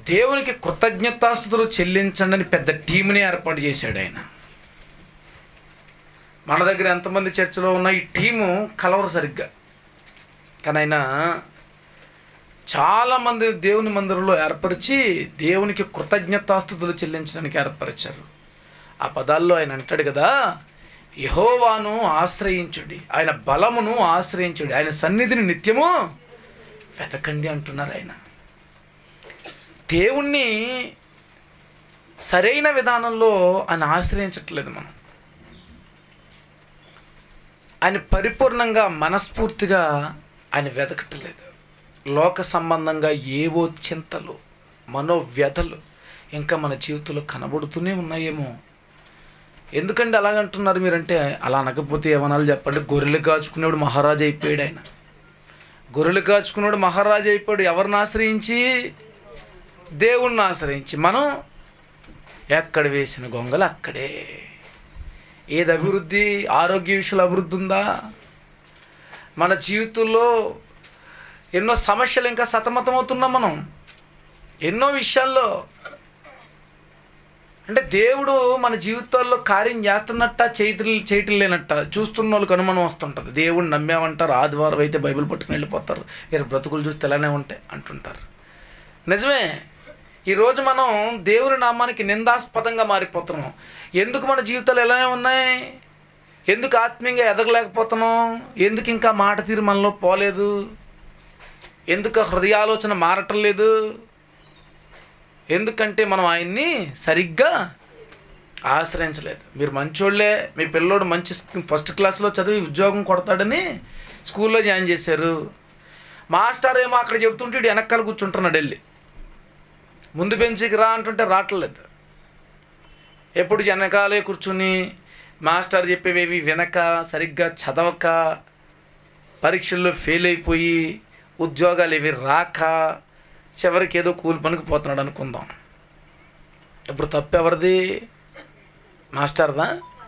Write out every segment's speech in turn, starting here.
దేవునికి కృతజ్ఞతాస్తుతులు చెల్లించండి అని పెద్ద టీంని ఏర్పాటు చేశాడు ఆయన. మన దగ్గర ఎంతమంది చర్చలో ఉన్న ఈ టీము కలవరు సరిగ్గా, కానీ ఆయన చాలామంది దేవుని మందిరంలో ఏర్పరిచి దేవునికి కృతజ్ఞతాస్తుతులు చెల్లించడానికి ఏర్పరిచారు. ఆ పదాల్లో ఆయన అంటాడు కదా, యెహోవాను ఆశ్రయించుడి, ఆయన బలమును ఆశ్రయించుడి, ఆయన సన్నిధిని నిత్యము వెతకండి అంటున్నారు. ఆయన దేవుణ్ణి సరైన విధానంలో ఆయన ఆశ్రయించట్లేదు. మనం ఆయన పరిపూర్ణంగా మనస్ఫూర్తిగా ఆయన వెతకట్లేదు. లోక సంబంధంగా ఏవో చింతలు, మనోవ్యధలు ఇంకా మన జీవితంలో కనబడుతూనే ఉన్నాయేమో. ఎందుకంటే అలాగంటున్నారు మీరంటే, అలా అనకపోతే ఏమనాలి చెప్పండి. గొర్రెలు కాచుకునేవాడు మహారాజు అయిపోయాడు. ఆయన గొర్రెలు కాచుకునేవాడు మహారాజు అయిపోయాడు. ఎవరిని ఆశ్రయించి? దేవుణ్ణి ఆశ్రయించి. మనం ఎక్కడ వేసిన గొంగలు అక్కడే. ఏది అభివృద్ధి? ఆరోగ్య విషయంలో అభివృద్ధి ఉందా? మన జీవితంలో ఎన్నో సమస్యలు ఇంకా సతమతమవుతున్నాం మనం ఎన్నో విషయాల్లో. అంటే దేవుడు మన జీవితాల్లో కార్యం చేస్తున్నట్ట చేయటం లేనట్ట చూస్తున్న వాళ్ళకి అనుమానం వస్తుంటుంది. దేవుడు నమ్మామంటారు, ఆదివారం అయితే బైబిల్ పట్టుకుని వెళ్ళిపోతారు, వీరు బ్రతుకులు చూస్తే ఎలానే ఉంటాయి అంటుంటారు. నిజమే, ఈరోజు మనం దేవుని నామానికి నిందాస్పదంగా మారిపోతున్నాం. ఎందుకు మన జీవితాలు ఎలానే ఉన్నాయి? ఎందుకు ఆత్మీయంగా ఎదగలేకపోతున్నాం? ఎందుకు ఇంకా మాట తీరు మనలో పోలేదు? ఎందుకు హృదయాలోచన మారటం లేదు? ఎందుకంటే మనం ఆయన్ని సరిగ్గా ఆశ్రయించలేదు. మీరు మంచోళ్ళే, మీ పిల్లోడు మంచి ఫస్ట్ క్లాస్లో చదివి ఉద్యోగం కొడతాడని స్కూల్లో జాయిన్ చేశారు. మాస్టర్ ఏమో అక్కడ చెబుతుంటే ఇటు వెనకాల కూర్చుంటున్నాడు, వెళ్ళి ముందు బెంచికి రా అంటుంటే రావట్లేదు. ఎప్పుడు వెనకాలే కూర్చుని మాస్టర్ చెప్పేవేవి వినక, సరిగ్గా చదవక, పరీక్షల్లో ఫెయిల్ అయిపోయి ఉద్యోగాలు ఇవి రాక చివరికి ఏదో కూలి పనికి పోతున్నాడు అనుకుందాం. ఇప్పుడు తప్పు ఎవరిది? మాస్టర్దా?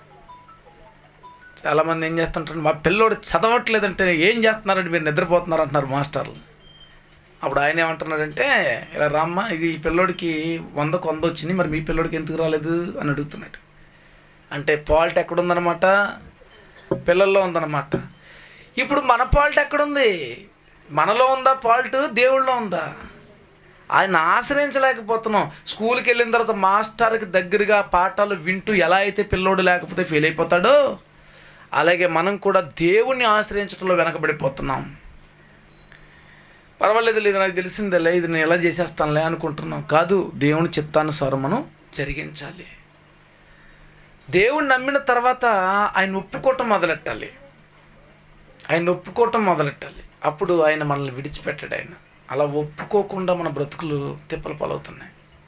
చాలామంది ఏం చేస్తుంటారు, మా పిల్లోడు చదవట్లేదంటే ఏం చేస్తున్నారంటే మీరు నిద్రపోతున్నారు అంటున్నారు మాస్టర్లు. అప్పుడు ఆయన ఏమంటున్నాడంటే, ఇలా రామ్మ, ఇది ఈ పిల్లోడికి 100కు 100 వచ్చింది, మరి మీ పిల్లోడికి ఎందుకు రాలేదు అని అడుగుతున్నాడు. అంటే ఫాల్ట్ ఎక్కడుందనమాట? పిల్లల్లో ఉందన్నమాట. ఇప్పుడు మన ఫాల్ట్ ఎక్కడుంది? మనలో ఉందా ఫాల్ట్? దేవుళ్ళలో ఉందా? ఆయన ఆశ్రయించలేకపోతున్నాం. స్కూల్కి వెళ్ళిన తర్వాత మాస్టర్కి దగ్గరగా పాఠాలు వింటూ ఎలా అయితే పిల్లోడు లేకపోతే ఫెయిల్ అయిపోతాడో, అలాగే మనం కూడా దేవుణ్ణి ఆశ్రయించడంలో వెనకబడిపోతున్నాం. పర్వాలేదు, లేదు నాకు తెలిసిందేలే, ఇది నేను ఎలా చేసేస్తానులే అనుకుంటున్నాం. కాదు, దేవుని చిత్తానుసారం మనం జరిగించాలి. దేవుణ్ణి నమ్మిన తర్వాత ఆయన ఒప్పుకోవటం మొదలెట్టాలి. ఆయన ఒప్పుకోవటం మొదలెట్టాలి. అప్పుడు ఆయన మనల్ని విడిచిపెట్టాడు. ఆయన అలా ఒప్పుకోకుండా మన బ్రతుకులు తిప్పలు పాలవుతున్నాయి.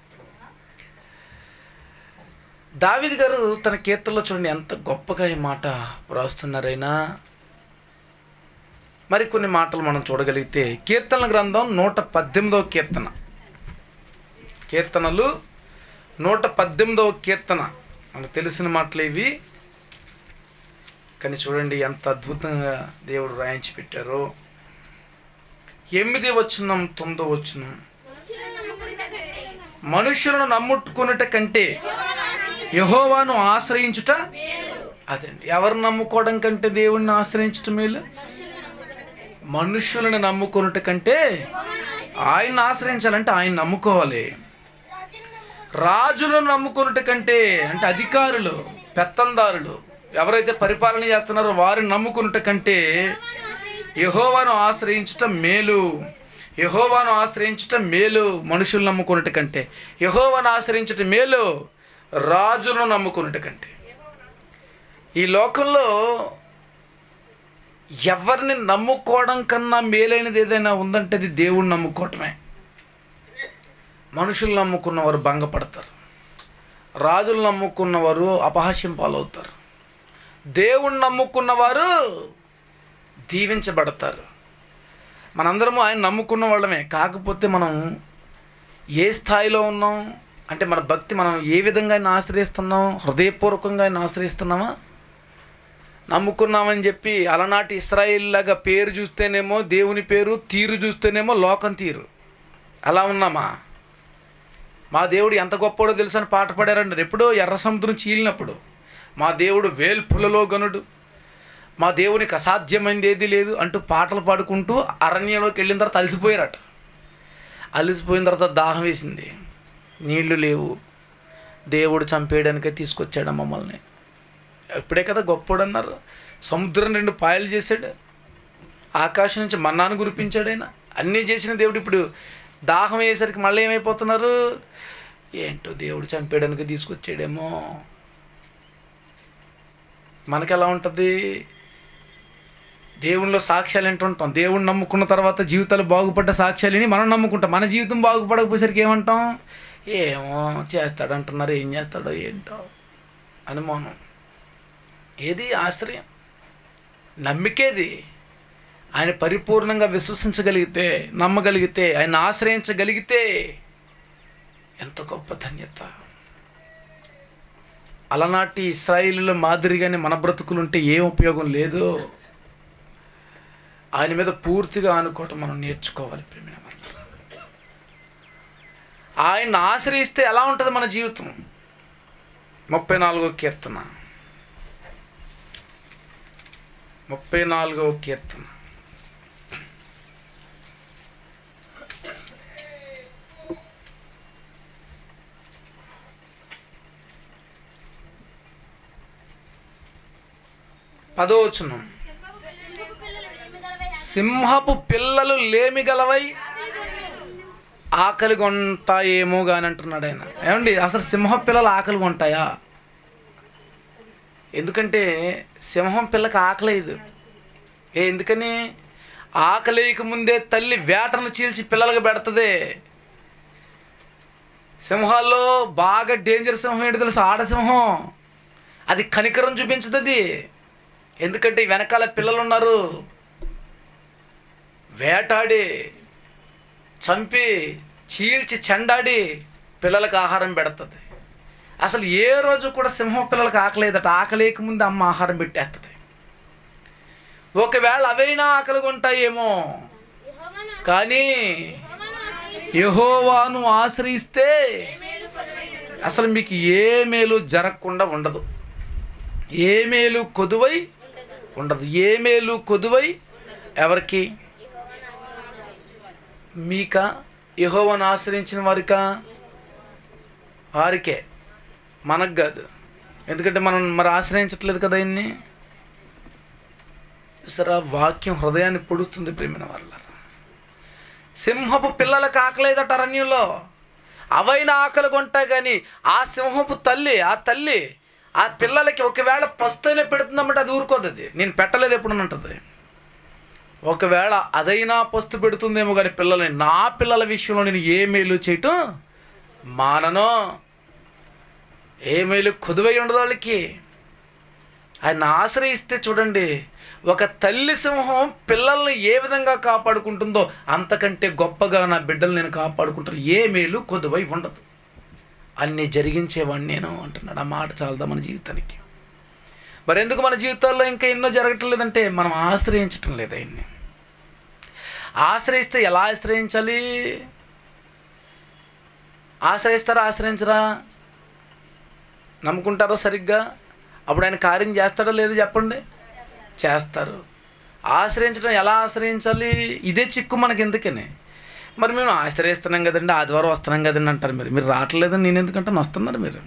దావీదు గారు తన కీర్తనలో చూడండి ఎంత గొప్పగా ఈ మాట వ్రాస్తున్నారైనా. మరికొన్ని మాటలు మనం చూడగలిగితే, కీర్తనల గ్రంథం 118వ కీర్తన, కీర్తనలు 118వ కీర్తన. మనకు తెలిసిన మాటలు ఇవి, కానీ చూడండి ఎంత అద్భుతంగా దేవుడు రాయించి పెట్టారో. 8వ వచనం 9వ వచనం, మనుషులను నమ్ముకునుట కంటే యెహోవాను ఆశ్రయించుట. అదండి, ఎవరు నమ్ముకోవడం కంటే దేవుణ్ణి ఆశ్రయించటం మేలు. మనుషులను నమ్ముకునుట కంటే ఆయన్ని ఆశ్రయించాలంటే ఆయన నమ్ముకోవాలి. రాజులను నమ్ముకునుట కంటే, అంటే అధికారులు, పెత్తందారులు ఎవరైతే పరిపాలన చేస్తున్నారో వారిని నమ్ముకునుట కంటే యెహోవాను ఆశ్రయించటం మేలు. యెహోవాను ఆశ్రయించటం మేలు. మనుషులు నమ్ముకున్నట్టు కంటే యెహోవాను ఆశ్రయించటం మేలు, రాజులను నమ్ముకున్నట్టు కంటే. ఈ లోకంలో ఎవరిని నమ్ముకోవడం కన్నా మేలైనది ఏదైనా ఉందంటే అది దేవుణ్ణి నమ్ముకోవటమే. మనుషులు నమ్ముకున్నవారు భంగపడతారు, రాజులు నమ్ముకున్నవారు అపహాస్యం పాలవుతారు, దేవుణ్ణి నమ్ముకున్నవారు దీవించబడతారు. మనందరము ఆయన నమ్ముకున్న వాళ్ళమే. కాకపోతే మనం ఏ స్థాయిలో ఉన్నాం అంటే మన భక్తి మనం ఏ విధంగా ఆయన ఆశ్రయిస్తున్నాం? హృదయపూర్వకంగా ఆయన ఆశ్రయిస్తున్నామా? నమ్ముకున్నామని చెప్పి అలనాటి ఇశ్రాయేలు లాగా పేరు చూస్తేనేమో దేవుని పేరు, తీరు చూస్తేనేమో లోకం తీరు, అలా ఉన్నామా? మా దేవుడు ఎంత గొప్పవాడో తెలుసు అని పాట పాడారంటారు. ఎప్పుడో ఎర్ర సముద్రం చీలినప్పుడు మా దేవుడు వేల్పులలో గనుడు, మా దేవునికి అసాధ్యమైనది ఏది లేదు అంటూ పాటలు పాడుకుంటూ అరణ్యంలోకి వెళ్ళిన తర్వాత అలసిపోయారట. అలసిపోయిన తర్వాత దాహం వేసింది, నీళ్లు లేవు, దేవుడు చంపేయడానికే తీసుకొచ్చాడు మమ్మల్ని. ఇప్పుడే కదా గొప్పోడు అన్నారు. సముద్రం 2 పాయలు చేశాడు, ఆకాశం నుంచి మన్నాను కురిపించాడు. ఆయన అన్నీ చేసిన దేవుడు ఇప్పుడు దాహం అయ్యేసరికి మళ్ళీ ఏమైపోతున్నారు? ఏంటో దేవుడు చంపేయడానికి తీసుకొచ్చాడేమో. మనకి ఎలా ఉంటుంది? దేవునిలో సాక్ష్యాలు ఏంటుంటాం. దేవుడిని నమ్ముకున్న తర్వాత జీవితాలు బాగుపడ్డ సాక్ష్యాలని మనం నమ్ముకుంటాం. మన జీవితం బాగుపడకపోయేసరికి ఏమంటాం? ఏమో చేస్తాడంటున్నారు, ఏం చేస్తాడో ఏంటో అనుమానం. ఏది ఆశ్రయం? నమ్మికేది. ఆయన పరిపూర్ణంగా విశ్వసించగలిగితే, నమ్మగలిగితే, ఆయన ఆశ్రయించగలిగితే ఎంత గొప్ప ధన్యత. అలనాటి ఇశ్రాయేలుల మాదిరిగానే మన బ్రతుకులుంటే ఏం ఉపయోగం లేదు. ఆయన మీద పూర్తిగా ఆనుకోవటం మనం నేర్చుకోవాలి. ప్రేమైన వల్ల ఆయన్ని ఆశ్రయిస్తే ఎలా ఉంటుంది మన జీవితం? 34వ కీర్తన 34వ కీర్తన పదోవచనం. సింహపు పిల్లలు లేమిగలవై ఆకలి కొంటాయేమో కానీ అంటున్నాడు ఆయన. ఏమండి, అసలు సింహపు పిల్లలు ఆకలి కొంటాయా? ఎందుకంటే సింహం పిల్లకి ఆకలేదు. ఎందుకని? ఆకలికి ముందే తల్లి వేటను చీల్చి పిల్లలకు పెడుతుంది. సింహాల్లో బాగా డేంజర్ సింహం ఏంటి తెలుసు? ఆడసింహం. అది కనికరం చూపించదు. ఎందుకంటే వెనకాల పిల్లలు ఉన్నారు. వేటాడి చంపి చీల్చి చెండాడి పిల్లలకు ఆహారం పెడుతుంది. అసలు ఏ రోజు కూడా సింహం పిల్లలకు ఆకలేదట. ఆకలేక ముందు అమ్మ ఆహారం పెట్టేస్తుంది. ఒకవేళ అవైనా ఆకలి కొంటాయేమో, కానీ యెహోవాను ఆశ్రయిస్తే అసలు మీకు ఏ మేలు జరగకుండా ఉండదు. ఏ మేలు కొదువై ఉండదు. ఏ మేలు కొదువై ఎవరికి? మీకా? యెహోవాను ఆశ్రయించిన వారికే, మనకు కాదు. ఎందుకంటే మనం మరి ఆశ్రయించట్లేదు కదా ఆయన్ని. సరే, వాక్యం హృదయాన్ని పొడుస్తుంది ప్రేమైన వాళ్ళ. సింహపు పిల్లలకు ఆకలేదట అరణ్యంలో. అవైనా ఆకలి కొంటాయి, కానీ ఆ సింహపు తల్లి, ఆ పిల్లలకి ఒకవేళ పస్తునే పెడుతుందన్నమాట, అది ఊరుకోదు. అది నేను పెట్టలేదు ఎప్పుడు అంటుంది. ఒకవేళ అదైనా పస్తు పెడుతుందేమో కానీ పిల్లలని, నా పిల్లల విషయంలో నేను ఏ మేలు చేయటం మానను. ఏ మేలు కొదువై ఉండదు వాళ్ళకి. ఆయన ఆశ్రయిస్తే చూడండి, ఒక తల్లి సింహం పిల్లల్ని ఏ విధంగా కాపాడుకుంటుందో అంతకంటే గొప్పగా నా బిడ్డలు నేను కాపాడుకుంటాను. ఏ మేలు కొదువై ఉండదు. అన్నీ జరిగించేవాడిని నేను అంటున్నాడు. ఆ మాట చాలదా మన జీవితానికి? మరి ఎందుకు మన జీవితాల్లో ఇంకా ఎన్నో జరగటం లేదంటే మనం ఆశ్రయించటం లేదు ఆయన్ని. ఆశ్రయిస్తే ఎలా ఆశ్రయించాలి? ఆశ్రయిస్తారా? ఆశ్రయించరా? నమ్ముకుంటారో సరిగ్గా? అప్పుడు ఆయన కార్యం చేస్తాడో లేదో చెప్పండి. చేస్తారు. ఆశ్రయించడం ఎలా ఆశ్రయించాలి? ఇదే చిక్కు మనకి. ఎందుకని మరి మేము ఆశ్రయిస్తున్నాం కదండి, ఆదివారం వస్తున్నాం కదండి అంటారు. మీరు రావట్లేదని నేను ఎందుకంటే వస్తున్నారు. మీరు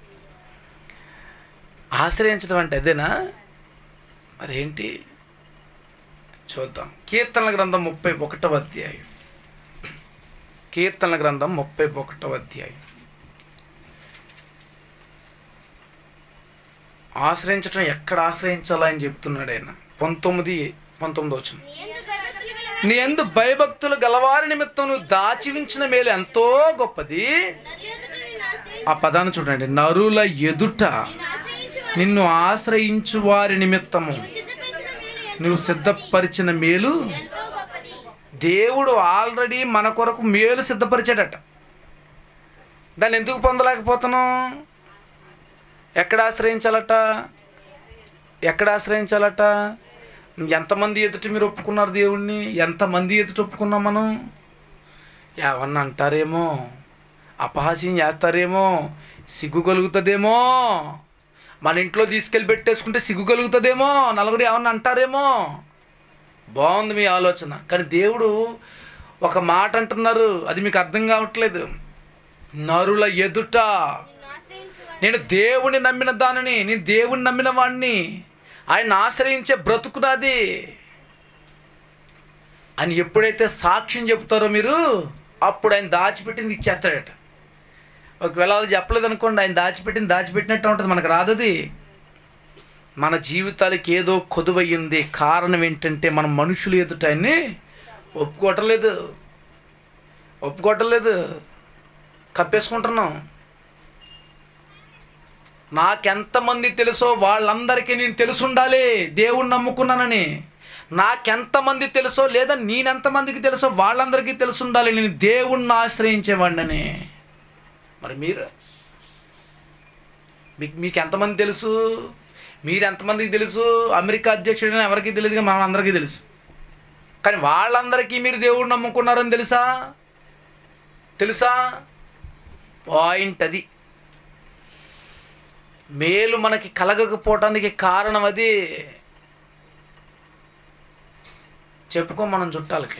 ఆశ్రయించడం అంటే అదేనా? మరేంటి చూద్దాం. కీర్తనల గ్రంథం 31వ అధ్యాయం. కీర్తనల గ్రంథం 31వ అధ్యాయం. ఆశ్రయించడం ఎక్కడ ఆశ్రయించాలా అని చెప్తున్నాడు ఆయన. 19వ వచనం. నీ యందు భయభక్తులు గలవారి నిమిత్తం నువ్వు దాచి ఉంచిన మేలు ఎంతో గొప్పది. ఆ పదాన్ని చూడండి. నరుల ఎదుట నిన్ను ఆశ్రయించు వారి నిమిత్తము నువ్వు సిద్ధపరిచిన మేలు. దేవుడు ఆల్రెడీ మన కొరకు మేలు సిద్ధపరిచాడట. దాన్ని ఎందుకు పొందలేకపోతున్నాం? ఎక్కడ ఆశ్రయించాలట? ఎంతమంది ఎదుట మీరు ఒప్పుకున్నారు దేవుణ్ణి? ఎంతమంది ఎదుట ఒప్పుకున్నాం మనం? ఏమన్నా అంటారేమో అపహాస్యం చేస్తారేమో, సిగ్గు కలుగుతుందేమో, మన ఇంట్లో తీసుకెళ్ళి పెట్టేసుకుంటే సిగ్గు కలుగుతుందేమో, నలుగురు ఏమన్నా అంటారేమో. బాగుంది మీ ఆలోచన, కానీ దేవుడు ఒక మాట అంటున్నారు, అది మీకు అర్థం కావట్లేదు. నరుల ఎదుట నేను దేవుణ్ణి నమ్మిన దానిని, నేను దేవుణ్ణి నమ్మిన వాడిని, ఆయన ఆశ్రయించే బ్రతుకునాది అని ఎప్పుడైతే సాక్ష్యం చెప్తారో మీరు, అప్పుడు ఆయన దాచిపెట్టింది ఇచ్చేస్తాడట. ఒకవేళ అది చెప్పలేదు అనుకోండి, ఆయన దాచిపెట్టినట్టు ఉంటుంది, మనకు రాదది. మన జీవితాలకి ఏదో కొదువయ్యింది. కారణం ఏంటంటే మనం మనుషులు ఎదుట ఆయన్ని ఒప్పుకోవట్లేదు, కప్పేసుకుంటున్నాం. నాకెంతమంది తెలుసో వాళ్ళందరికీ నేను తెలిసి ఉండాలి దేవుణ్ణి నమ్ముకున్నానని. నాకెంతమంది తెలుసో లేదా నేనెంతమందికి తెలుసో వాళ్ళందరికీ తెలిసి ఉండాలి నేను దేవుణ్ణి ఆశ్రయించేవాడిని. మరి మీకు ఎంతమంది తెలుసు? మీరు ఎంతమందికి తెలుసు? అమెరికా అధ్యక్షుడని ఎవరికి తెలియదుగా, మనం అందరికీ తెలుసు. కానీ వాళ్ళందరికీ మీరు దేవుడు నమ్ముకున్నారని తెలుసా? పాయింట్ అది. మేలు మనకి కలగకపోవటానికి కారణం అది. చెప్పుకో మనం చుట్టాలకి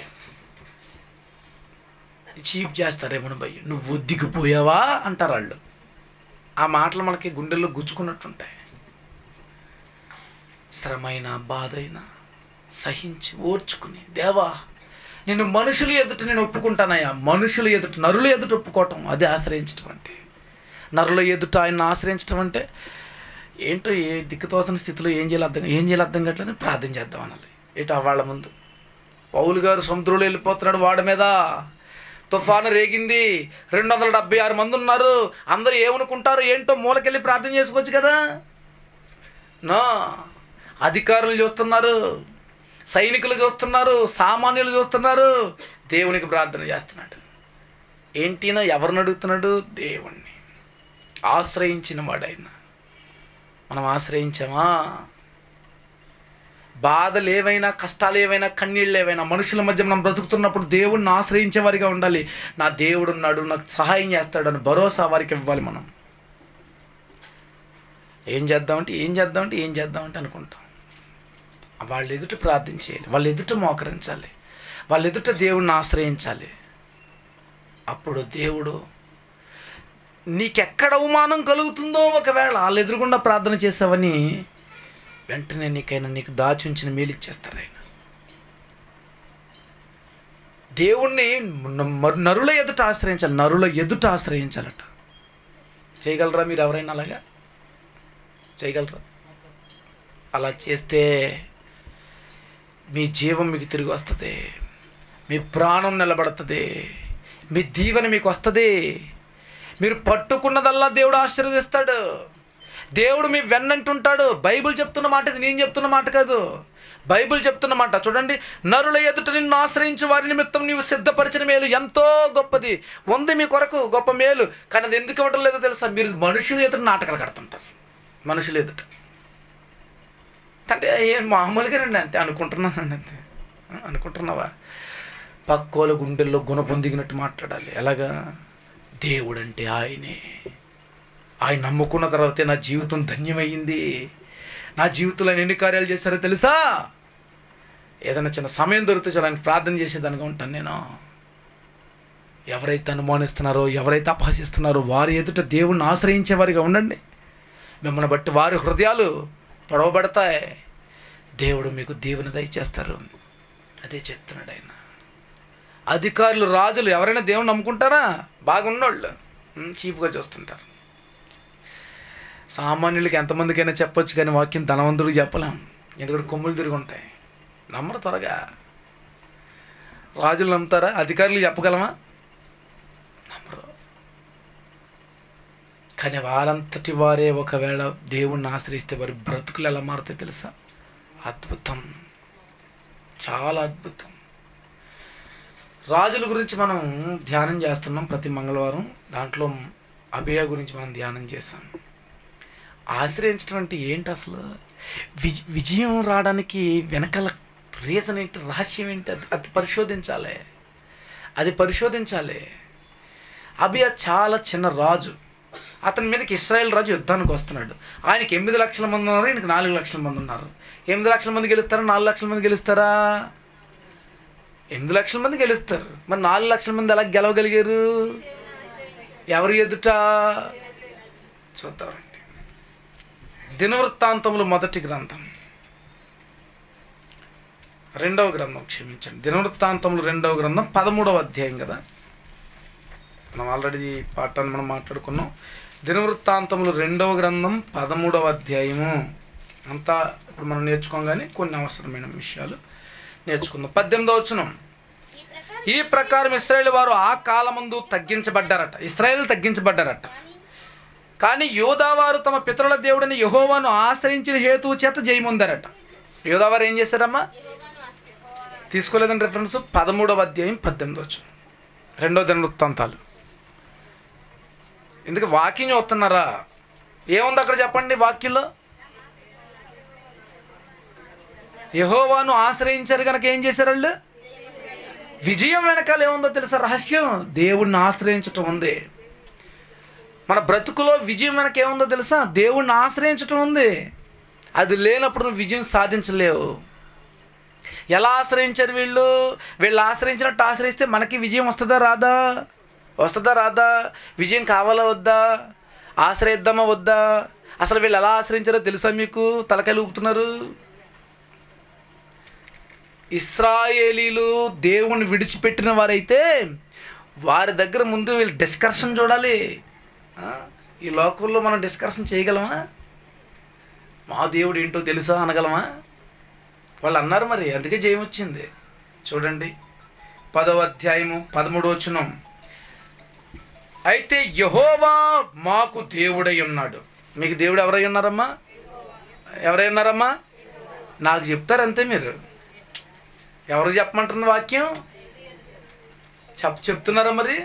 చీప్ చేస్తారేమో, భయ్య నువ్వు ఒద్దికిపోయావా అంటారు వాళ్ళు. ఆ మాటలు మనకి గుండెల్లో గుచ్చుకున్నట్టుంటాయి. శ్రమైన బాధైనా సహించి ఓర్చుకుని, దేవా నేను మనుషుల ఎదుట నేను ఒప్పుకుంటానయ్యా. మనుషుల ఎదుట, నరుల ఎదుట ఒప్పుకోవటం అది ఆశ్రయించడం అంటే. నరుల ఎదుట ఆయన ఆశ్రయించడం అంటే ఏంటో, ఏ దిక్కుతోసిన స్థితిలో ఏం చేయాలి అర్థం కావట్లేదు, ప్రార్థన చేద్దాం అనాలి. ఏటో వాళ్ళ ముందు పౌలు గారు సముద్రంలో వెళ్ళిపోతున్నాడు, వాడి మీద తుఫాను రేగింది, 276 మంది ఉన్నారు. అందరూ ఏమనుకుంటారు ఏంటో, మూలకెళ్ళి ప్రార్థన చేసుకోవచ్చు కదా. నా అధికారులు చూస్తున్నారు, సైనికులు చూస్తున్నారు, సామాన్యులు చూస్తున్నారు. దేవునికి ప్రార్థన చేస్తున్నాడు. ఏంటినా ఎవరిని అడుగుతున్నాడు? దేవుణ్ణి ఆశ్రయించిన వాడైనా. మనం ఆశ్రయించామా? బాధలు ఏవైనా, కష్టాలు ఏవైనా, కన్నీళ్ళు ఏవైనా, మనుషుల మధ్య మనం బ్రతుకుతున్నప్పుడు దేవుణ్ణి ఆశ్రయించే వారిగా ఉండాలి. నా దేవుడు ఉన్నాడు, నాకు సహాయం చేస్తాడు అని భరోసా వారికి ఇవ్వాలి. మనం ఏం చేద్దామంటే అనుకుంటాం. వాళ్ళ ఎదుట ప్రార్థన చేయాలి, వాళ్ళ ఎదుట మోకరించాలి, వాళ్ళ ఎదుట దేవుణ్ణి ఆశ్రయించాలి. అప్పుడు దేవుడు నీకెక్కడ అవమానం కలుగుతుందో, ఒకవేళ వాళ్ళు ఎదురుగుండా ప్రార్థన చేసావని వెంటనే నీకు దాచి ఉంచిన మేలు ఇచ్చేస్తారు ఆయన. దేవుణ్ణి నరుల ఎదుట ఆశ్రయించాలట. చేయగలరా మీరు? ఎవరైనా అలాగా చేయగలరా? అలా చేస్తే మీ జీవం మీకు తిరిగి వస్తుంది, మీ ప్రాణం నిలబడుతుంది, మీ దీవెన మీకు వస్తుంది. మీరు పట్టుకున్నదల్లా దేవుడు ఆశీర్వదిస్తాడు. దేవుడు మీ వెన్నంటుంటాడు. బైబిల్ చెప్తున్న మాట ఇది, నేను చెప్తున్న మాట కాదు. బైబిల్ చెప్తున్న మాట చూడండి. నరుల ఎదుట నిన్ను ఆశ్రయించి వారి నిమిత్తం నీవు సిద్ధపరిచిన మేలు ఎంతో గొప్పది ఉంది మీ కొరకు, గొప్ప మేలు. కానీ అది ఎందుకు ఇవ్వడం లేదో తెలుసా? మీరు మనుషుల ఎదుట నాటకాలు కడుతుంటారు. మనుషుల ఎదుట అంటే మామూలుగా రండి అంటే అనుకుంటున్నానండి, అంతే. అనుకుంటున్నావా? పక్కోల గుండెల్లో గుణ పొందిగినట్టు మాట్లాడాలి. ఎలాగా? దేవుడు అంటే ఆయనే. ఆయన నమ్ముకున్న తర్వాతే నా జీవితం ధన్యమయ్యింది. నా జీవితంలో ఎన్ని కార్యాలు చేశారో తెలుసా? ఏదైనా చిన్న సమయం దొరికితే చాలా ఆయన ప్రార్థన చేసేదానిగా ఉంటాను నేను. ఎవరైతే అనుమానిస్తున్నారో, ఎవరైతే అపహసిస్తున్నారో వారి ఎదుట దేవుణ్ణి ఆశ్రయించేవారిగా ఉండండి. మిమ్మల్ని బట్టి వారి హృదయాలు పొడవబడతాయి. దేవుడు మీకు దీవెన దయచేస్తారు. అదే చెప్తున్నాడు ఆయన. అధికారులు, రాజులు ఎవరైనా దేవుణ్ణి నమ్ముకుంటారా? బాగున్నోళ్ళు చీప్గా చూస్తుంటారు. సామాన్యులకి ఎంతమందికైనా చెప్పొచ్చు, కానీ వాక్యం ధనవంతుడికి చెప్పలేం. ఎందుకంటే కొమ్ములు తిరిగి ఉంటాయి, నమ్మరు త్వరగా. రాజులు నమ్ముతారా? అధికారులు చెప్పగలమా? నమ్మరు. కానీ వారంతటి వారే ఒకవేళ దేవుణ్ణి ఆశ్రయిస్తే వారి బ్రతుకులు ఎలా మారుతాయి తెలుసా? అద్భుతం, చాలా అద్భుతం. రాజుల గురించి మనం ధ్యానం చేస్తున్నాం ప్రతి మంగళవారం. దాంట్లో అబియా గురించి మనం ధ్యానం చేస్తాం. ఆశ్రయించడం అంటే ఏంటి అసలు? విజయం రావడానికి వెనకాల రీజన్ ఏంటి, రహస్యం ఏంటి? అది పరిశోధించాలి. అబియా చాలా చిన్న రాజు. అతని మీదకి ఇశ్రాయేల్ రాజు యుద్ధానికి వస్తున్నాడు. ఆయనకి 8 లక్షల మంది ఉన్నారు, ఈయనకి 4 లక్షల మంది ఉన్నారు. 8 లక్షల మంది గెలుస్తారా, 4 లక్షల మంది గెలుస్తారా? 8 లక్షల మంది గెలుస్తారు. మరి 4 లక్షల మంది ఎలా గెలవగలిగారు? ఎవరి ఎదుట? చూద్దామండి. దినవృత్తాంతములు మొదటి గ్రంథం, రెండవ గ్రంథం, క్షమించండి, దినవృత్తాంతములు 2వ గ్రంథం 13వ అధ్యాయం కదా. మనం ఆల్రెడీ పాఠాన్ని మనం మాట్లాడుకున్నాం. దినవృత్తాంతములు 2వ గ్రంథం 13వ అధ్యాయము అంతా ఇప్పుడు మనం నేర్చుకోం, కానీ కొన్ని అవసరమైన విషయాలు నేర్చుకుందాం. 18వ వచనం. ఈ ప్రకారం ఇశ్రాయేలు వారు ఆ కాలమందు తగ్గించబడ్డారట. ఇశ్రాయేలు తగ్గించబడ్డారట. కానీ యూదావారు తమ పితరుల దేవుడిని యెహోవాను ఆశ్రయించిన హేతువు చేత జయముందారట. యూదావారు ఏం చేశారమ్మా? తీసుకోలేదని రిఫరెన్స్ 13వ అధ్యాయం 18వ వచనం, 2వ దినవృత్తాంతాలు. ఎందుకు వాక్యం చదువుతున్నారా? ఏముంది అక్కడ చెప్పండి వాక్యంలో? యెహోవాను ఆశ్రయించారు కనుక ఏం చేశారు వాళ్ళు? విజయం వెనకాల ఏముందో తెలుసా రహస్యం? దేవుణ్ణి ఆశ్రయించటం ఉంది. మన బ్రతుకులో విజయం వెనక ఏముందో తెలుసా? దేవుణ్ణి ఆశ్రయించటం ఉంది. అది లేనప్పుడు నువ్వు విజయం సాధించలేవు. ఎలా ఆశ్రయించారు వీళ్ళు? వీళ్ళు ఆశ్రయించినట్టు ఆశ్రయిస్తే మనకి విజయం వస్తుందా రాదా? వస్తుందా రాదా? విజయం కావాలా వద్దా? ఆశ్రయిద్దామా వద్దా? అసలు వీళ్ళు ఎలా ఆశ్రయించారో తెలుసా మీకు? తలకాయలు ఊపుతున్నారు. ఇశ్రాయేలీలు దేవుణ్ణి విడిచిపెట్టిన వారైతే వారి దగ్గర ముందు వీళ్ళు డిస్కషన్ చూడాలి. ఈ లోకంలో మనం డిస్కషన్ చేయగలమా? మా దేవుడు ఏంటో తెలుసా అనగలమా? వాళ్ళు అన్నారు, మరి అందుకే జయం వచ్చింది. చూడండి 10వ అధ్యాయము 13వ వచనం. అయితే యెహోవా మాకు దేవుడై ఉన్నాడు. మీకు దేవుడు ఎవరై ఉన్నారమ్మా? ఎవరై ఉన్నారమ్మా? నాకు చెప్తారంతే. మీరు ఎవరు చెప్పమంటున్న వాక్యం చెప్తున్నారా? మరి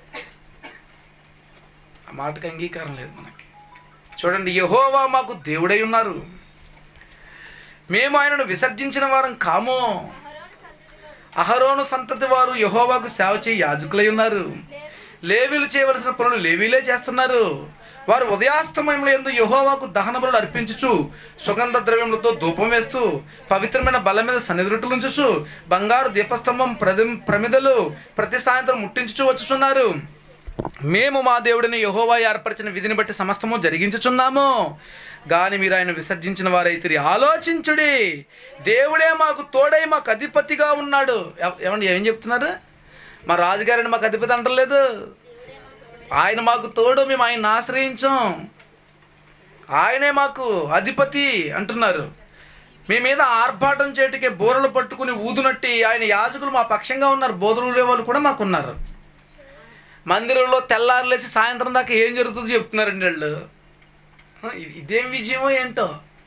ఆ మాటకు అంగీకారం లేదు మనకి. చూడండి, యెహోవా మాకు దేవుడై ఉన్నారు, మేము ఆయనను విసర్జించిన వారం కాము. అహరోను సంతతి వారు యెహోవాకు సేవ చేయి యాజకులై ఉన్నారు. లేవీలు చేయవలసిన పనులు లేవీలే చేస్తున్నారు. వారు ఉదయాస్తమయంలో యందు యెహోవాకు దహన బలులు అర్పించుచు సుగంధ ద్రవ్యములతో ధూపం వేస్తూ పవిత్రమైన బల్ల మీద సన్నిధులు ఉంచుచు బంగారు దీపస్తంభం ప్రమిదలు ప్రతి సాయంత్రం ముట్టించుచు వచ్చుచున్నారు. మేము మా దేవుడిని యెహోవా ఏర్పరిచిన విధిని బట్టి సమస్తము జరిగించుచున్నాము. కానీ మీరు ఆయన విసర్జించిన వారైతే ఆలోచించుడి. దేవుడే మాకు తోడై మాకు అధిపతిగా ఉన్నాడు. ఏమండి ఏం చెప్తున్నారు? మా రాజుగారిని మాకు అధిపతి అంటలేదు. ఆయన మాకు తోడు, మేము ఆయన్ని ఆశ్రయించాం, ఆయనే మాకు అధిపతి అంటున్నారు. మీ మీద ఆర్భాటం చేయటికే బోరలు పట్టుకుని ఊదునట్టి ఆయన యాజకులు మా పక్షంగా ఉన్నారు. బోధలు ఊరే వాళ్ళు కూడా మాకున్నారు. మందిరంలో తెల్లారులేసి సాయంత్రం దాకా ఏం జరుగుతుందో చెప్తున్నారండి వాళ్ళు. ఇదేం విజయమో ఏంటో.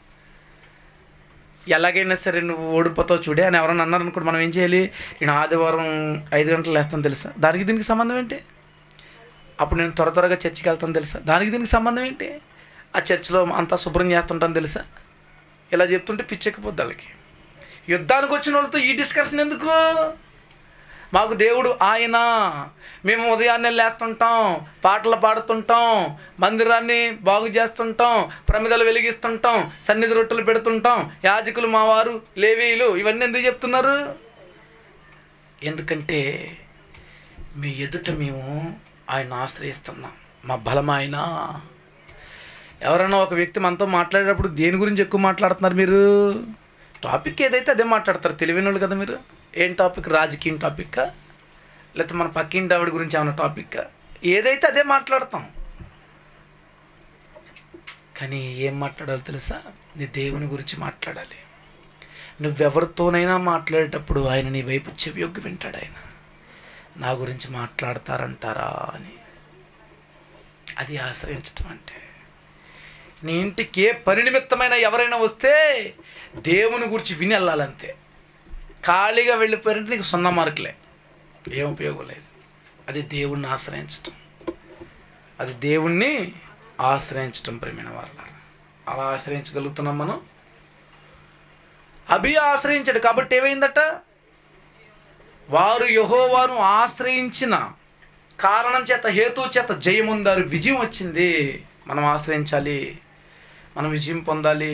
ఎలాగైనా సరే నువ్వు ఓడిపోతావు చూడే అని ఎవరైనా అన్నారనుకోండి, మనం ఏం చేయాలి? నేను ఆదివారం 5 గంటలు లేస్తాను తెలుసా? దానికి దీనికి సంబంధం ఏంటి? అప్పుడు నేను త్వరగా చర్చికి వెళ్తాను తెలుసా? దానికి దీనికి సంబంధం ఏంటి? ఆ చర్చిలో అంతా శుభ్రం చేస్తుంటాను తెలుసా? ఇలా చెప్తుంటే పిచ్చెక్కిపోద్ది వాళ్ళకి. యుద్ధానికి వచ్చిన వాళ్ళతో ఈ డిస్కషన్ ఎందుకు? మాకు దేవుడు ఆయన, మేము ఉదయాన్నే లేస్తుంటాం, పాటలు పాడుతుంటాం, మందిరాన్ని బాగు చేస్తుంటాం, ప్రమిదలు వెలిగిస్తుంటాం, సన్నిధి రొట్టెలు పెడుతుంటాం, యాజకులు మా వారు లేవీయులు. ఇవన్నీ ఎందుకు చెప్తున్నారు? ఎందుకంటే మీ ఎదుట మేము ఆయన ఆశ్రయిస్తున్నాం, మా బలం ఆయన. ఎవరైనా ఒక వ్యక్తి మనతో మాట్లాడేటప్పుడు దేని గురించి ఎక్కువ మాట్లాడుతున్నారు మీరు? టాపిక్ ఏదైతే అదే మాట్లాడతారు. తెలివైన వాళ్ళు కదా మీరు. ఏం టాపిక్? రాజకీయం టాపిక్కా, లేకపోతే మన పక్కింటి ఆవిడ గురించి ఏమైనా టాపిక్కా? ఏదైతే అదే మాట్లాడతాం. కానీ ఏం మాట్లాడాలో తెలుసా? నీ దేవుని గురించి మాట్లాడాలి. నువ్వెవరితోనైనా మాట్లాడేటప్పుడు ఆయన నీ వైపు చెవియొగ్గి వింటాడు. ఆయన నా గురించి మాట్లాడతారంటారా అని. అది ఆశ్రయించటం అంటే. నీ ఇంటికి ఏ పని నిమిత్తమైన ఎవరైనా వస్తే దేవుని గురించి విని వెళ్ళాలంతే. ఖాళీగా వెళ్ళిపోయారంటే నీకు 0 మార్కులే, ఏం ఉపయోగం లేదు. అది దేవుణ్ణి ఆశ్రయించటం. అది దేవుణ్ణి ఆశ్రయించటం ప్రేమైన వాళ్ళ. అలా ఆశ్రయించగలుగుతున్నాం మనం. అబియా ఆశ్రయించాడు కాబట్టి ఏమైందట? వారు యెహోవాను ఆశ్రయించిన కారణం చేత, హేతు చేత జయముందారు, విజయం వచ్చింది. మనం ఆశ్రయించాలి, మనం విజయం పొందాలి.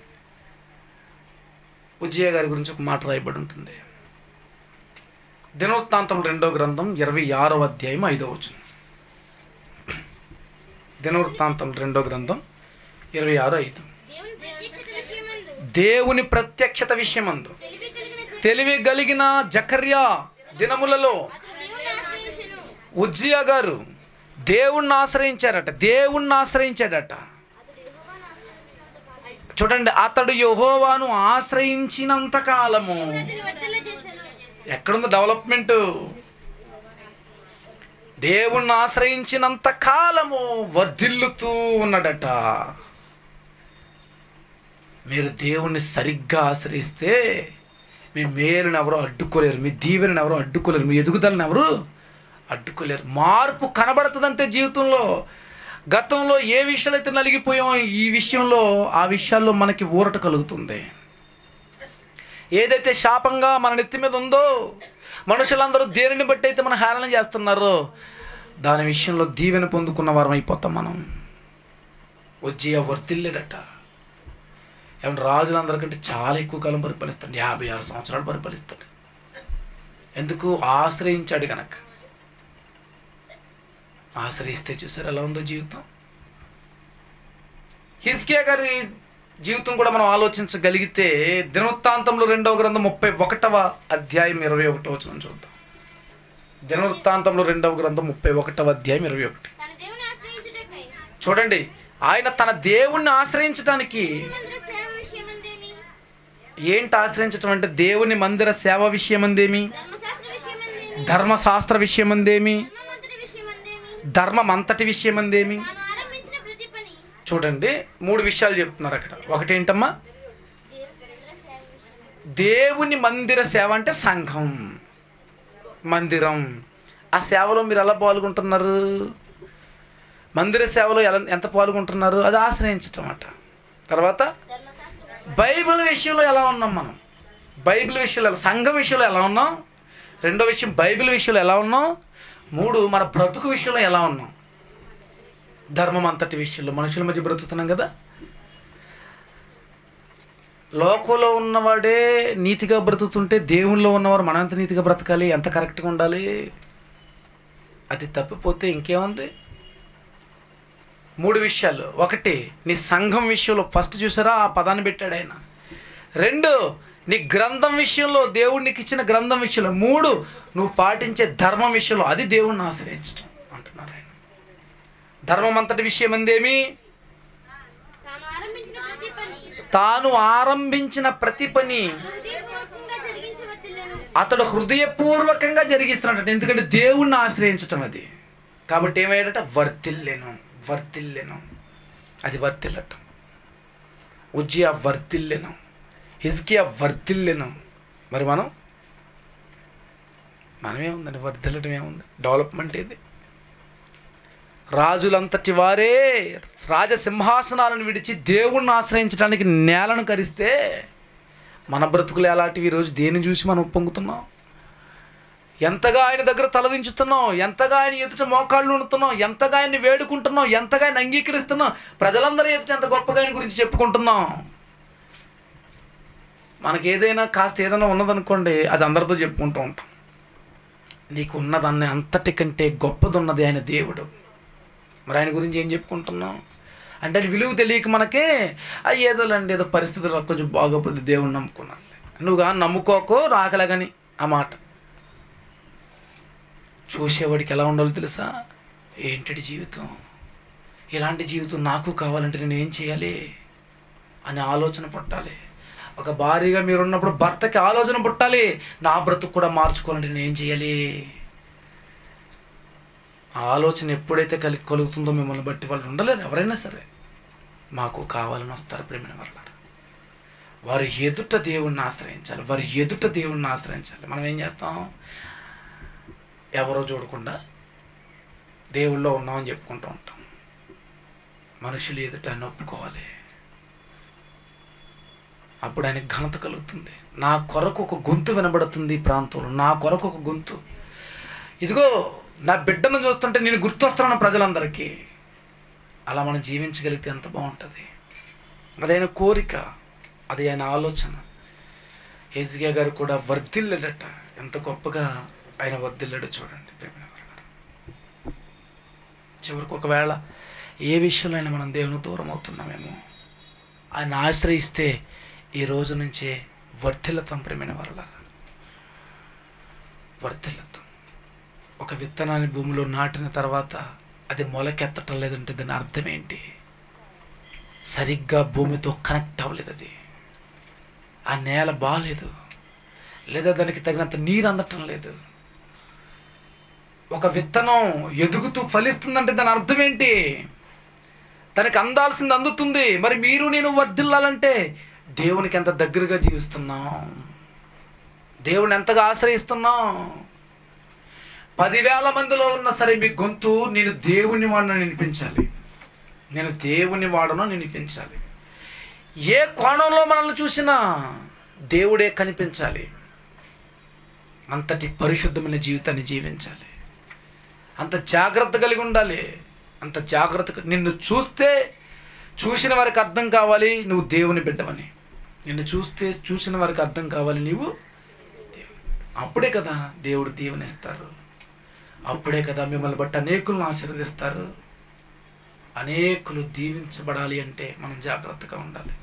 ఉజ్జియా గారి గురించి ఒక మాట రాయబడి ఉంటుంది. దినవృత్తాంతం 2వ గ్రంథం 26వ అధ్యాయం 5వ వచనం. దినవృత్తాంతం 2వ గ్రంథం 26:5. దేవుని ప్రత్యక్షత విషయమందు తెలివి కలిగిన జకర్యా దినములలో ఉజ్జియా గారు దేవుణ్ణి ఆశ్రయించాడట. చూడండి, అతడు యెహోవాను ఆశ్రయించినంత కాలము. ఎక్కడుంది డెవలప్మెంట్? దేవుణ్ణి ఆశ్రయించినంత కాలము వర్ధిల్లుతూ ఉన్నాడట. మీరు దేవుణ్ణి సరిగ్గా ఆశ్రయిస్తే మీ మేలుని ఎవరో అడ్డుకోలేరు, మీ దీవెనని ఎవరో అడ్డుకోలేరు, మీ ఎదుగుదలను ఎవరు అడ్డుకోలేరు. మార్పు కనబడుతుందంతే జీవితంలో. గతంలో ఏ విషయాలు అయితే నలిగిపోయామో ఆ విషయాల్లో మనకి ఊరట కలుగుతుంది. ఏదైతే శాపంగా మన నెత్తి మీద ఉందో, మనుషులందరూ దేనిని బట్టి అయితే మనం హేళన చేస్తున్నారో, దాని విషయంలో దీవెన పొందుకున్న వారం అయిపోతాం మనం. ఉజ్జియా వర్ధిల్లాడట. ఏమన్నా రాజులందరికంటే చాలా ఎక్కువ కాలం పరిపాలిస్తాడు, 56 సంవత్సరాలు పరిపాలిస్తాడు. ఎందుకు? ఆశ్రయించాడు కనుక. ఆశ్రయిస్తే చూసారు ఎలా ఉందో జీవితం. హిజ్కియా గారి జీవితం కూడా మనం ఆలోచించగలిగితే దినవృత్తాంతంలో 2వ గ్రంథం 31వ అధ్యాయం 21వ వచనం చూద్దాం. దినవృత్తాంతంలో 2వ గ్రంథం 31వ అధ్యాయం 21. చూడండి, ఆయన తన దేవుణ్ణి ఆశ్రయించడానికి, ఏంటి ఆశ్రయించటం అంటే దేవుని మందిర సేవ విషయమందేమి, ధర్మశాస్త్ర విషయమందేమి, ధర్మం అంతటి విషయమందేమి. చూడండి, 3 విషయాలు చెప్తున్నారు అక్కడ. ఒకటేంటమ్మా? దేవుని మందిర సేవ అంటే సంఘం, మందిరం. ఆ సేవలో మీరు ఎలా పాల్గొంటున్నారు? మందిర సేవలో ఎంత పాల్గొంటున్నారు? అది ఆశ్రయించటం అట. తర్వాత బైబిల్ విషయంలో ఎలా ఉన్నాం మనం? బైబిల్ విషయంలో, సంఘం విషయంలో ఎలా ఉన్నాం? 2వ విషయం బైబిల్ విషయంలో ఎలా ఉన్నాం? 3 మన బ్రతుకు విషయంలో ఎలా ఉన్నాం? ధర్మం అంతటి విషయంలో. మనుషుల మధ్య బ్రతుకుతున్నాం కదా. లోకంలో ఉన్నవాడే నీతిగా బ్రతుకుతుంటే దేవుల్లో ఉన్నవారు మనం ఎంత నీతిగా బ్రతకాలి, ఎంత కరెక్ట్గా ఉండాలి? అది తప్పిపోతే ఇంకేముంది? 3 విషయాలు. ఒకటి, నీ సంఘం విషయంలో. ఫస్ట్ చూసారా, ఆ పదాన్ని పెట్టాడు ఆయన. 2, నీ గ్రంథం విషయంలో, దేవుడు నీకు ఇచ్చిన గ్రంథం విషయంలో. 3, నువ్వు పాటించే ధర్మం విషయంలో. అది దేవుణ్ణి ఆశ్రయించడం అంటున్నారు ఆయన. ధర్మం అంతటి విషయం అందేమి? తాను ఆరంభించిన ప్రతి పని అతడు హృదయపూర్వకంగా జరిగిస్తున్నాడట. ఎందుకంటే దేవుణ్ణి ఆశ్రయించటం అది. కాబట్టి ఏమయ్యాడట? వర్ధిల్లెను. అది వర్ధిల్లటం. ఉజ్జియా వర్ధిల్లెను, హిజ్కియా వర్ధిల్లెను. మరి మనమేముందండి? వర్ధిల్లటం ఏముంది? డెవలప్మెంట్ ఇది. రాజులంతటి వారే రాజసింహాసనాలను విడిచి దేవుణ్ణి ఆశ్రయించడానికి నేలను కరిస్తే మన బ్రతుకులు ఎలాంటివి? ఈరోజు దేన్ని చూసి మనం ఉప్పొంగుతున్నాం? ఎంతగా ఆయన దగ్గర తలదించుతున్నాం, ఎంతగా ఆయన ఎదుట మోకాళ్ళు ఉంటున్నాం, ఎంతగా ఆయన్ని వేడుకుంటున్నాం, ఎంతగా ఆయన అంగీకరిస్తున్నాం, ప్రజలందరూ ఎదుట ఎంత గొప్పగా ఆయన గురించి చెప్పుకుంటున్నాం. మనకి ఏదైనా ఏదైనా ఉన్నదనుకోండి, అది అందరితో చెప్పుకుంటూ ఉంటాం. నీకు ఉన్నదాన్ని అంతటికంటే గొప్పది ఉన్నది ఆయన దేవుడు. మరి ఆయన గురించి ఏం చెప్పుకుంటున్నాం అంటే విలువ తెలియక మనకే ఏదోలండి, ఏదో పరిస్థితులు కొంచెం బాగోపోతే దేవుణ్ణి నమ్ముకున్నాను. నువ్వు కానీ నమ్ముకోకో రాకలేగని ఆ మాట. చూసేవాడికి ఎలా ఉండాలో తెలుసా? ఏంటి జీవితం, ఇలాంటి జీవితం నాకు కావాలంటే నేను ఏం చేయాలి అనే ఆలోచన పుట్టాలి. ఒక భార్యగా మీరున్నప్పుడు భర్తకి ఆలోచన పుట్టాలి, నా బ్రతుకు కూడా మార్చుకోవాలంటే నేను ఏం చేయాలి. ఆ ఆలోచన ఎప్పుడైతే కలుగుతుందో మిమ్మల్ని బట్టి వాళ్ళు ఉండలేరు. ఎవరైనా సరే మాకు కావాలని వస్తారు ప్రేమైన వల్ల. వారు ఎదుట దేవుణ్ణి ఆశ్రయించాలి, మనం ఏం చేస్తాం? ఎవరో చూడకుండా దేవుళ్ళో ఉన్నామని చెప్పుకుంటూ ఉంటాం. మనుషులు ఎదుట ఆయన ఒప్పుకోవాలి, అప్పుడు ఆయనకి ఘనత కలుగుతుంది. నా కొరకు ఒక గొంతు వినబడుతుంది ఈ ప్రాంతంలో, నా కొరకు ఒక గొంతు. ఇదిగో నా బిడ్డను చూస్తుంటే నేను గుర్తొస్తున్నాను ప్రజలందరికీ. అలా మనం జీవించగలిగితే ఎంత బాగుంటుంది. అదైన కోరిక, అది ఆయన ఆలోచన. హిజ్కియా గారు కూడా వర్ధిల్లాడట. ఎంత గొప్పగా ఆయన వర్ధిల్లాడో చూడండి. చివరికి ఒకవేళ ఏ విషయంలో అయినా మనం దేవునికి దూరం అవుతున్నామేమో, ఆయన ఆశ్రయిస్తే ఈ రోజు నుంచే వర్ధిల్లుతాం. ప్రేమైన వారలారా, వర్ధిల్లుతాం. ఒక విత్తనాన్ని భూమిలో నాటిన తర్వాత అది మొలకెత్తటం లేదంటే దాని అర్థం ఏంటి? సరిగ్గా భూమితో కనెక్ట్ అవ్వలేదు, అది ఆ నేల బాగాలేదు, లేదా దానికి తగినంత నీరు అందటం లేదు. ఒక విత్తనం ఎదుగుతూ ఫలిస్తుందంటే దాని అర్థం ఏంటి? తనకి అందాల్సింది అందుతుంది. మరి మీరు నేను వర్ధిల్లాలంటే దేవునికి ఎంత దగ్గరగా జీవిస్తున్నాం, దేవుని ఎంతగా ఆశ్రయిస్తున్నాం. 10,000 మందిలో ఉన్నా సరే మీ గొంతు నేను దేవుని వాడను వినిపించాలి, నేను దేవుని వాడను వినిపించాలి. ఏ కోణంలో మనల్ని చూసినా దేవుడే కనిపించాలి. అంతటి పరిశుద్ధమైన జీవితాన్ని జీవించాలి. అంత జాగ్రత్త కలిగి ఉండాలి. అంత జాగ్రత్తగా నిన్ను చూస్తే చూసిన వారికి అర్థం కావాలి నువ్వు దేవుని బిడ్డవని. నిన్ను చూస్తే చూసిన వారికి అర్థం కావాలి నీవు దేవుని. అప్పుడే కదా దేవుడు దీవెనిస్తారు. అప్పుడే కదా మిమ్మల్ని బట్టి అనేకులను ఆశీర్వదిస్తారు. అనేకులు దీవించబడాలి అంటే మనం జాగ్రత్తగా ఉండాలి.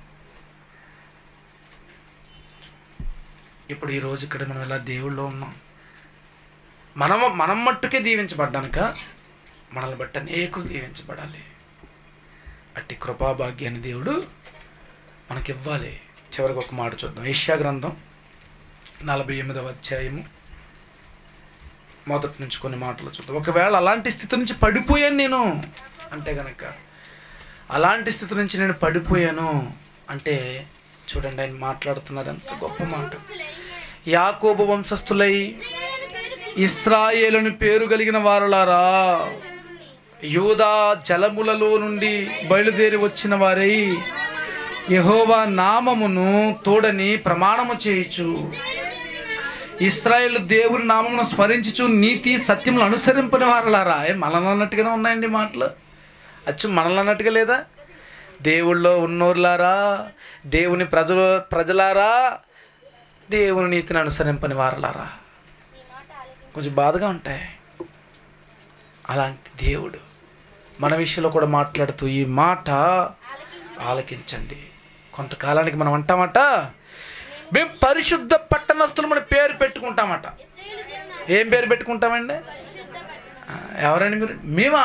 ఇప్పుడు ఈరోజు ఇక్కడ మనం ఎలా దేవుళ్ళో ఉన్నాం. మనం మట్టుకే దీవించబడ్డానుక మనల్ని బట్టి అనేకులు దీవించబడాలి. అట్టి కృపాభాగ్యాన్ని దేవుడు మనకివ్వాలి. చివరికి ఒక మాట చూద్దాం. యెషయా గ్రంథం 48వ అధ్యాయము మొదటి నుంచి కొన్ని మాటలు చూద్దాం. ఒకవేళ అలాంటి స్థితి నుంచి పడిపోయాను నేను అంటే కనుక, అలాంటి స్థితి నుంచి నేను పడిపోయాను అంటే చూడండి ఆయన మాట్లాడుతున్నారు ఎంత గొప్ప మాట. యాకోబు వంశస్థులై ఇశ్రాయేలుని పేరు కలిగిన వారులారా, యూదా జలములలో నుండి బయలుదేరి వచ్చిన వారై యెహోవా నామమును తోడని ప్రమాణము చేయుచు, ఇశ్రాయేలు దేవుని నామమును స్మరించుచు నీతి సత్యములు అనుసరింపని వారులారా. మనల్ని అన్నట్టుగానే ఉన్నాయండి మాటలు. అచ్చు మనల్ని అన్నట్టుగా లేదా? దేవుళ్ళో ఉన్నోరులారా, దేవుని ప్రజలారా, దేవుని నీతిని అనుసరింపని వారులారా. కొంచెం బాధగా ఉంటాయి. అలాంటి దేవుడు మన విషయంలో కూడా మాట్లాడుతూ ఈ మాట ఆలకించండి. కొంతకాలానికి మనం అంటామట మేము పరిశుద్ధ పట్టణస్థులు మన పేరు పెట్టుకుంటామట. ఏం పేరు పెట్టుకుంటామండి? ఎవరండి మీరు? మేమా?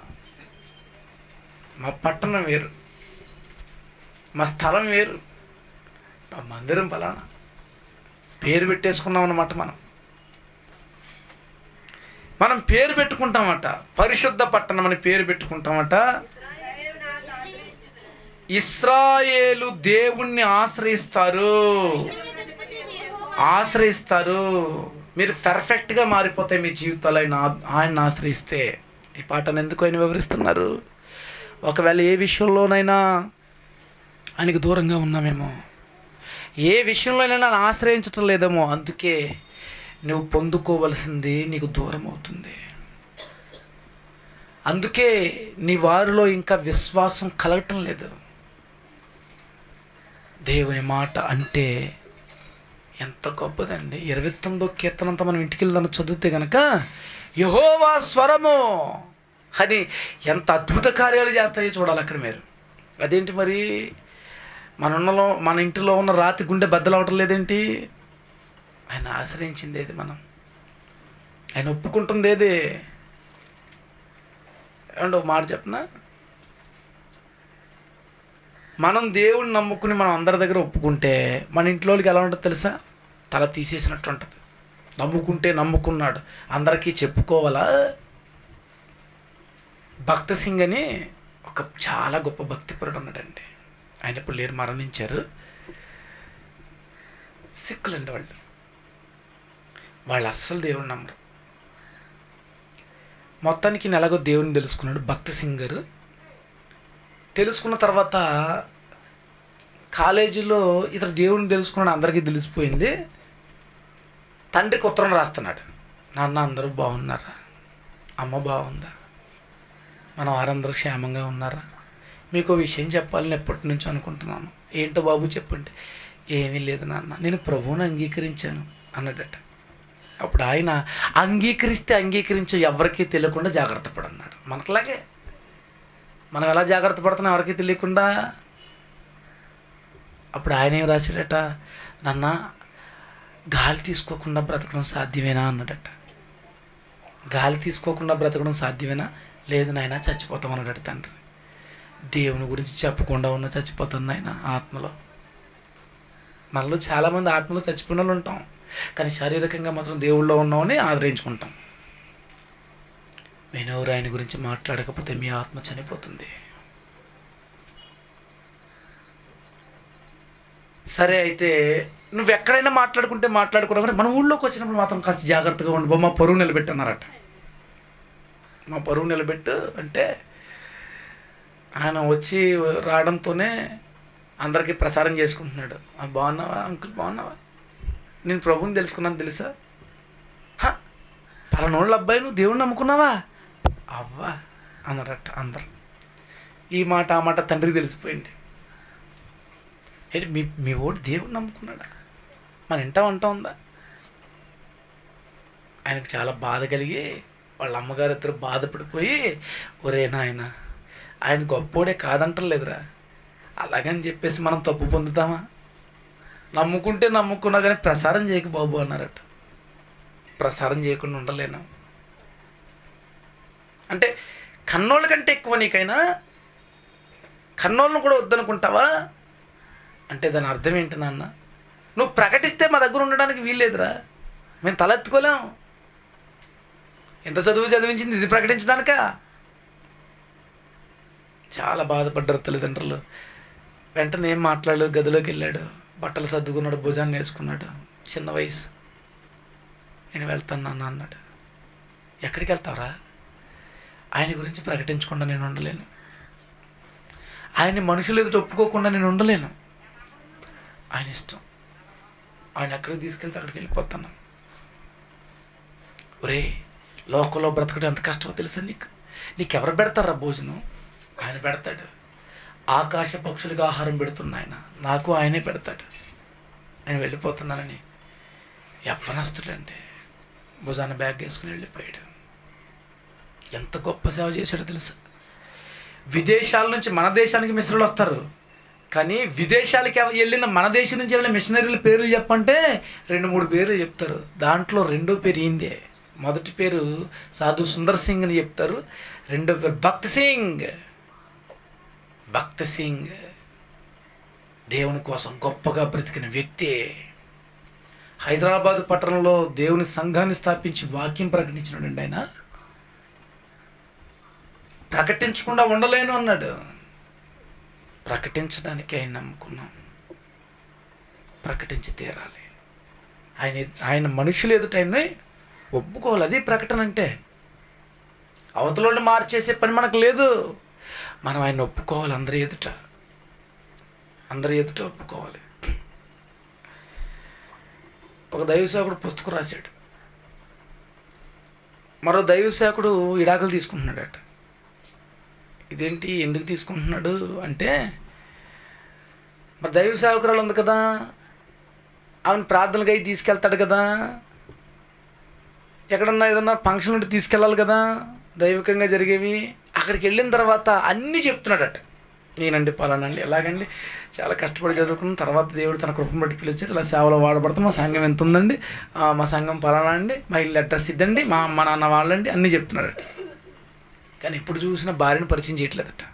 మా పట్టణం వేరు, మా స్థలం వేరు, మా మందిరం పలానా పేరు పెట్టేసుకున్నాం అన్నమాట. మనం పేరు పెట్టుకుంటామట. పరిశుద్ధ పట్టణం అని పేరు పెట్టుకుంటామట. ఇశ్రాయేలు దేవుణ్ణి ఆశ్రయిస్తారు. మీరు పర్ఫెక్ట్గా మారిపోతాయి మీ జీవితాలు ఆయన్ని ఆశ్రయిస్తే. ఈ పాటను ఎందుకు ఆయన వివరిస్తున్నారు? ఒకవేళ ఏ విషయంలోనైనా ఆయనకు దూరంగా ఉన్నామేమో, ఏ విషయంలోనైనా నన్ను ఆశ్రయించటం లేదేమో, అందుకే నువ్వు పొందుకోవలసింది నీకు దూరం అవుతుంది. అందుకే నీ వారిలో ఇంకా విశ్వాసం కలగటం లేదు. దేవుని మాట అంటే ఎంత గొప్పదండి. 29వ కీర్తనంతా మనం ఇంటికి వెళ్దాం చదివితే కనుక యెహోవా స్వరము అని ఎంత అద్భుత కార్యాలు చేస్తాయో చూడాలి అక్కడ మీరు. అదేంటి మరి మన ఇంటిలో ఉన్న రాతి గుండె బద్దలవటం లేదేంటి? ఆయన ఆశ్రయించింది ఏది? ఆయన ఒప్పుకుంటుంది ఏది? ఏమంటే ఒక మాట చెప్పనా, మనం దేవుడిని నమ్ముకుని మనం అందరి దగ్గర ఒప్పుకుంటే మన ఇంట్లోకి ఎలా ఉంటుంది తెలుసా? తల తీసేసినట్టు ఉంటుంది. నమ్ముకున్నాడు అందరికీ చెప్పుకోవాలా? భక్త సింగ్ అని ఒక చాలా గొప్ప భక్తిపరుడు ఉన్నాడండి. ఆయన ఇప్పుడు లేరు, మరణించారు. సిక్కులండి వాళ్ళు అస్సలు దేవుడిని నమ్మరు. మొత్తానికి నెలగో దేవుడిని తెలుసుకున్నాడు భక్త సింగ్ గారు. తెలుసుకున్న తర్వాత కాలేజీలో ఇతను దేవుడిని తెలుసుకున్నాడు, అందరికీ తెలిసిపోయింది. తండ్రికి ఉత్తరం రాస్తున్నాడు, నాన్న అందరూ బాగున్నారా, అమ్మ బాగుందా? మన వారందరూ క్షేమంగా ఉన్నారా? మీకు విషయం చెప్పాలని ఎప్పటి నుంచో అనుకుంటున్నాను. ఏంటో బాబు చెప్పండి. ఏమీ లేదు నాన్న, నేను ప్రభువుని అంగీకరించాను అన్నాడట. అప్పుడు ఆయన అంగీకరిస్తే అంగీకరించు, ఎవరికీ తెలియకుండా జాగ్రత్త పడన్నాడు. మనకులాగే మనం ఎలా జాగ్రత్త పడుతున్నాం ఎవరికీ తెలియకుండా. అప్పుడు ఆయన ఏం రాశాడట, నాన్న గాలి తీసుకోకుండా బ్రతకడం సాధ్యమేనా అన్నాడట. గాలి తీసుకోకుండా బ్రతకడం సాధ్యమేనా? లేదు నాయన, చచ్చిపోతాం అన్నాడట తండ్రి. దేవుని గురించి చెప్పకుండా ఉన్న చచ్చిపోతాను నాయన ఆత్మలో. మనలో చాలామంది ఆత్మలో చచ్చిపోయిన వాళ్ళు ఉంటాం, కానీ శారీరకంగా మాత్రం దేవుళ్ళో ఉన్నామని ఆదరించుకుంటాం. మీనెవరు ఆయన గురించి మాట్లాడకపోతే మీ ఆత్మ చనిపోతుంది. సరే, అయితే నువ్వు ఎక్కడైనా మాట్లాడుకుంటే మాట్లాడుకోవడం, కానీ మన ఊళ్ళోకి వచ్చినప్పుడు మాత్రం కాస్త జాగ్రత్తగా ఉండు. మా పరువు నిలబెట్టన్నారట. మా పరువు నిలబెట్టు అంటే ఆయన వచ్చి రావడంతోనే అందరికీ ప్రసారం చేసుకుంటున్నాడు. బాగున్నావా అంకుల్, బాగున్నావా? నేను ప్రభువుని తెలుసుకున్నాను తెలుసా? పలానోళ్ళ అబ్బాయి నువ్వు దేవుణ్ణి నమ్ముకున్నావా? అవ్వా అన్నారట అందరు. ఈ మాట ఆ మాట తండ్రికి తెలిసిపోయింది. ఏంటి మీ ఓడి దేవుణ్ణి నమ్ముకున్నాడా? మన ఇంట వంట ఉందా? ఆయనకు చాలా బాధ కలిగి వాళ్ళ అమ్మగారు ఇద్దరు బాధపడిపోయి, ఒరే నాయన ఆయన గొప్పోడే కాదంటలేదురా, అలాగని చెప్పేసి మనం తప్పు పొందుతామా? నమ్ముకుంటే నమ్ముకున్నా కానీ ప్రసారం చేయకు బాబు అన్నారట. ప్రసారం చేయకుండా ఉండలేను అంటే కన్నోళ్ళ కంటే ఎక్కువ నీకైనా కన్నోళ్ళను కూడా వద్దనుకుంటావా అంటే దాని అర్థం ఏంటి నాన్న? నువ్వు ప్రకటిస్తే మా దగ్గర ఉండడానికి వీల్లేదురా, మేము తలెత్తుకోలేం. ఎంత చదువు చదివించింది ఇది ప్రకటించడానికా? చాలా బాధపడ్డారు తల్లిదండ్రులు. వెంటనే ఏం మాట్లాడలేదు, గదిలోకి వెళ్ళాడు, బట్టలు సర్దుకున్నాడు, భుజాన్ని వేసుకున్నాడు. చిన్న వయసు. నేను వెళ్తాను నాన్న అన్నాడు. ఎక్కడికి వెళ్తావురా? ఆయన గురించి ప్రకటించకుండా నేను ఉండలేను, ఆయన్ని మనుషులు ఎదుట ఒప్పుకోకుండా నేను ఉండలేను. ఆయన ఇష్టం, ఆయన ఎక్కడికి తీసుకెళ్తే అక్కడికి వెళ్ళిపోతాను. ఒరే, లోకంలో బ్రతకడం ఎంత కష్టమో తెలుసా నీకు? నీకెవరు పెడతారా భోజనం? ఆయన పెడతాడు. ఆకాశ పక్షులకు ఆహారం పెడుతున్న ఆయన నాకు ఆయనే పెడతాడు. నేను వెళ్ళిపోతున్నానని యవ్వనస్తుడండి భుజాన బ్యాగ్ వేసుకుని వెళ్ళిపోయాడు. ఎంత గొప్ప సేవ చేశాడో తెలుసా? విదేశాల నుంచి మన దేశానికి మిషనరీలు వస్తారు, కానీ విదేశాలకి వెళ్ళిన మన దేశం నుంచి వెళ్ళిన మిషనరీల పేర్లు చెప్పంటే 2-3 పేర్లు చెప్తారు. దాంట్లో రెండో పేరు ఈందే. మొదటి పేరు సాధు సుందర్ సింగ్ అని చెప్తారు, రెండో పేరు భక్త్ సింగ్. భక్త్ సింగ్ దేవుని కోసం గొప్పగా బ్రతికిన వ్యక్తి. హైదరాబాద్ పట్టణంలో దేవుని సంఘాన్ని స్థాపించి వాక్యం ప్రకటించినాడండి. ఆయన ప్రకటించకుండా ఉండలేను అన్నాడు. ప్రకటించడానికి ఆయన నమ్ముకున్నాం, ప్రకటించి తీరాలి. ఆయన మనుషులు ఎదుట ఆయన్ని ఒప్పుకోవాలి. అది ప్రకటన అంటే. అవతలని మార్చేసే పని మనకు లేదు. మనం ఆయన ఒప్పుకోవాలి, అందరి ఎదుట ఒప్పుకోవాలి. ఒక దైవసేవకుడు పుస్తకం రాశాడు. మరో దైవసేవకుడు విడాకులు తీసుకుంటున్నాడట. ఇదేంటి, ఎందుకు తీసుకుంటున్నాడు అంటే, మరి దైవ సేవకురాలు ఉంది కదా, ఆమెను ప్రార్థనలకు అయి తీసుకెళ్తాడు కదా, ఎక్కడన్నా ఏదన్నా ఫంక్షన్ ఉంటే తీసుకెళ్ళాలి కదా, దైవికంగా జరిగేవి. అక్కడికి వెళ్ళిన తర్వాత అన్నీ చెప్తున్నాడట. నేనండి పలానండి, ఎలాగండి చాలా కష్టపడి చదువుకున్న తర్వాత దేవుడు తన కృపను బట్టి పిలిచారు, ఇలా సేవలో వాడబడతాం, మా సంఘం ఎంత ఉందండి, మా సంఘం పలానా అండి, మా ఇల్లు అడ్రస్ ఇద్దండి, మా అమ్మ నాన్న వాళ్ళండి, అన్నీ చెప్తున్నాడట. కానీ ఇప్పుడు చూసిన భార్యను పరిచయం చేయట్లేదట.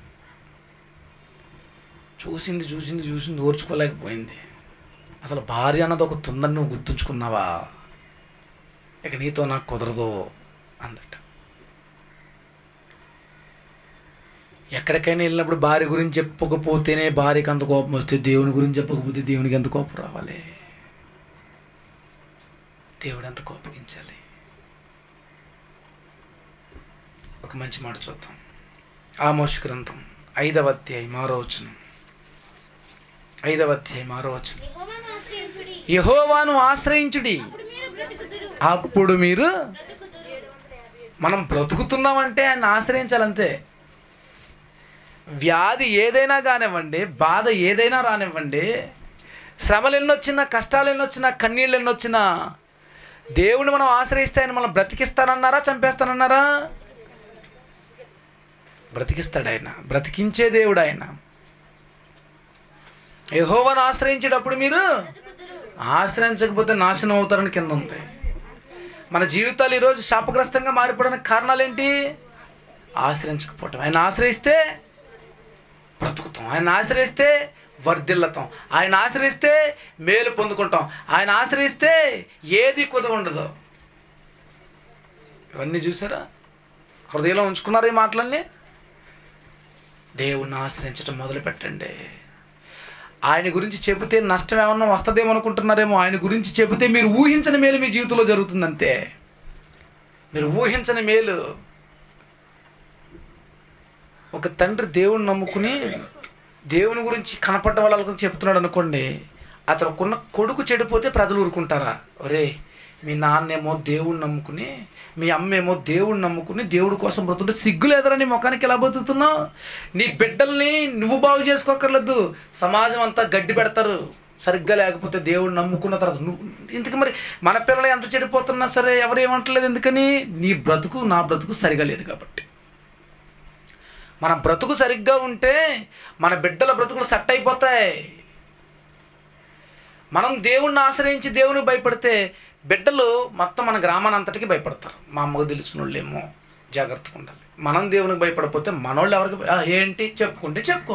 చూసింది ఓర్చుకోలేకపోయింది. అసలు భార్య అన్నది ఒక తుందని నువ్వు గుర్తుంచుకున్నావా? ఇక నీతో నాకు కుదరదు అందట. ఎక్కడికైనా వెళ్ళినప్పుడు భార్య గురించి చెప్పకపోతేనే భార్యకి అంత కోపం వస్తే, దేవుని గురించి చెప్పకపోతే దేవునికి ఎంత కోపం రావాలి? దేవుడు ఎంత కోపగించాలి? ఒక మంచి మాట చూద్దాం. ఆమోషు గ్రంథం 5వ అధ్యాయం 6వ వచనం. 5వ అధ్యాయం 6వ వచనం. యెహోవాను ఆశ్రయించుడి, అప్పుడు మీరు మనం బ్రతుకుతున్నామంటే ఆయన ఆశ్రయించాలంతే. వ్యాధి ఏదైనా కానివ్వండి, బాధ ఏదైనా రానివ్వండి, శ్రమలు ఎన్నొచ్చినా, కష్టాలు ఎన్నొచ్చినా, కన్నీళ్ళు ఎన్నొచ్చినా, దేవుని మనం ఆశ్రయిస్తే ఆయన మనం బ్రతికిస్తానన్నారా, చంపేస్తానన్నారా? బ్రతికిస్తాడు ఆయన, బ్రతికించే దేవుడు ఆయన. యెహోవాను ఆశ్రయించేటప్పుడు మీరు ఆశ్రయించకపోతే నాశనం అవుతారని కింద ఉంది. మన జీవితాలు ఈరోజు శాపగ్రస్తంగా మారిపోవడానికి కారణాలు ఏంటి? ఆశ్రయించకపోవటం. ఆయన ఆశ్రయిస్తే బ్రతుకుతాం, ఆయన ఆశ్రయిస్తే వర్ధిల్లతాం, ఆయన ఆశ్రయిస్తే మేలు పొందుకుంటాం, ఆయన ఆశ్రయిస్తే ఏది కుదవ ఉండదు. ఇవన్నీ చూసారా? హృదయంలో ఉంచుకున్నారు ఈ మాటలన్నీ. దేవుణ్ణి ఆశ్రయించడం మొదలు పెట్టండి. ఆయన గురించి చెబితే నష్టం ఏమన్నా వస్తుందేమో అనుకుంటున్నారేమో. ఆయన గురించి చెబితే మీరు ఊహించని మేలు మీ జీవితంలో జరుగుతుందంతే. మీరు ఊహించని మేలు. ఒక తండ్రి దేవుని నమ్ముకుని దేవుని గురించి కనపడ్డ వాళ్ళ గురించి చెప్తున్నాడు అనుకోండి, అతనుకున్న కొడుకు చెడిపోతే ప్రజలు ఊరుకుంటారా? ఒరే, మీ నాన్నేమో దేవుణ్ణి నమ్ముకుని, మీ అమ్మేమో దేవుణ్ణి నమ్ముకుని దేవుడి కోసం బ్రతుంటే సిగ్గులేదరా నీ ముఖానికి ఎలా బతుకుతున్నావు? నీ బిడ్డల్ని నువ్వు బాగు చేసుకోకర్లేదు, సమాజం అంతా గడ్డి పెడతారు సరిగ్గా లేకపోతే. దేవుడిని నమ్ముకున్న తర్వాత నువ్వు ఇంతకు మరి మన పిల్లలు ఎంత చెడిపోతున్నా సరే ఎవరు ఏమంటలేదు. ఎందుకని? నీ బ్రతుకు నా బ్రతుకు సరిగా లేదు కాబట్టి. మన బ్రతుకు సరిగ్గా ఉంటే మన బిడ్డల బ్రతుకులు సెట్ అయిపోతాయి. మనం దేవుణ్ణి ఆశ్రయించి దేవునికి భయపడితే బిడ్డలు మొత్తం మన గ్రామాన్ని అంతటికి భయపడతారు. మా అమ్మకు తెలిసిన వాళ్ళేమో జాగ్రత్తగా ఉండాలి. మనం దేవునికి భయపడిపోతే మనోళ్ళు ఎవరికి ఏంటి చెప్పుకుంటే చెప్పుకో.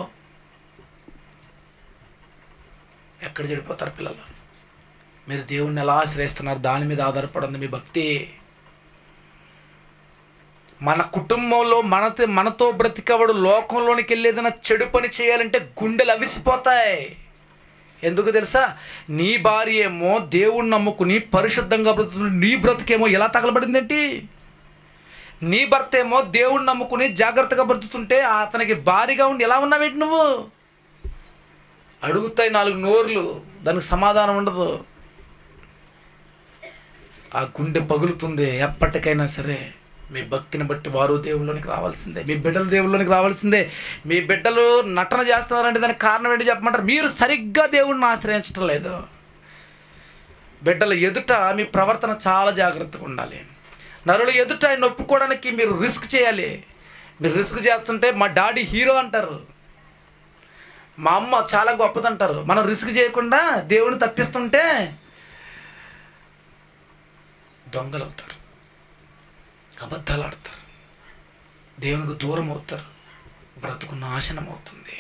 ఎక్కడ చెడిపోతారు పిల్లలు? మీరు దేవుణ్ణి ఎలా ఆశ్రయిస్తున్నారు దాని మీద ఆధారపడింది మీ భక్తి. మన కుటుంబంలో మనతో బ్రతికవాడు లోకంలోనికి వెళ్ళేదైనా చెడు పని చేయాలంటే గుండెలు అవిసిపోతాయి. ఎందుకు తెలుసా? నీ భార్య ఏమో దేవుణ్ణి నమ్ముకుని పరిశుద్ధంగా బ్రతుకుతుంది, నీ బ్రతుకేమో ఎలా తగలబడిందేంటి? నీ భర్త ఏమో దేవుణ్ణి నమ్ముకుని జాగ్రత్తగా బ్రతుకుతుంటే అతనికి భారీగా ఉండి ఎలా ఉన్నావేంటి నువ్వు? అడుగుతాయి 4 నోర్లు, దానికి సమాధానం ఉండదు. ఆ గుండె పగులుతుంది. ఎప్పటికైనా సరే మీ భక్తిని బట్టి వారు దేవుళ్ళలోనికి రావాల్సిందే, మీ బిడ్డలు దేవుళ్ళలోనికి రావాల్సిందే. మీ బిడ్డలు నటన చేస్తున్నారంటే దానికి కారణం ఏంటి చెప్పమంటారు? మీరు సరిగ్గా దేవుణ్ణి ఆశ్రయించడం లేదు. బిడ్డల ఎదుట మీ ప్రవర్తన చాలా జాగ్రత్తగా ఉండాలి. నరుల ఎదుట ఆయన ఒప్పుకోవడానికి మీరు రిస్క్ చేయాలి. మీరు రిస్క్ చేస్తుంటే మా డాడీ హీరో అంటారు, మా అమ్మ చాలా గొప్పదంటారు. మనం రిస్క్ చేయకుండా దేవుని తప్పిస్తుంటే దొంగలు అవుతారు, అబద్ధాలు ఆడతారు, దేవునికి దూరం అవుతారు, బ్రతుకు నాశనం అవుతుంది.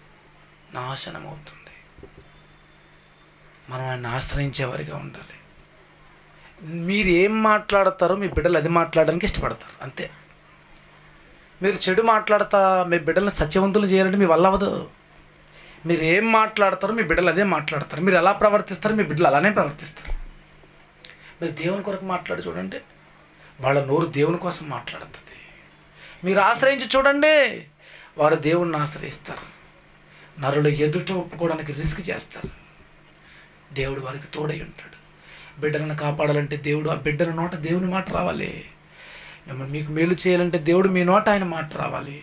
మనం ఆయన ఆశ్రయించేవారిగా ఉండాలి. మీరు ఏం మాట్లాడతారో మీ బిడ్డలు అది మాట్లాడడానికి ఇష్టపడతారు అంతే. మీరు చెడు మాట్లాడతా మీ బిడ్డలను సత్యవంతులు చేయాలంటే మీ వల్ల అవ్వదు. మీరు ఏం మాట్లాడతారో మీ బిడ్డలు అదే మాట్లాడతారు. మీరు ఎలా ప్రవర్తిస్తారో మీ బిడ్డలు అలానే ప్రవర్తిస్తారు. మీరు దేవుని కొరకు మాట్లాడి చూడండి, వాళ్ళ నోరు దేవుని కోసం మాట్లాడుతుంది. మీరు ఆశ్రయించి చూడండి, వారు దేవుణ్ణి ఆశ్రయిస్తారు. నరులు ఎదుట ఒప్పుకోవడానికి రిస్క్ చేస్తారు. దేవుడు వారికి తోడై ఉంటాడు. బిడ్డలను కాపాడాలంటే దేవుడు ఆ బిడ్డల నోట దేవుని మాట రావాలి. మిమ్మల్ని మీకు మేలు చేయాలంటే దేవుడు మీ నోట ఆయన మాట రావాలి.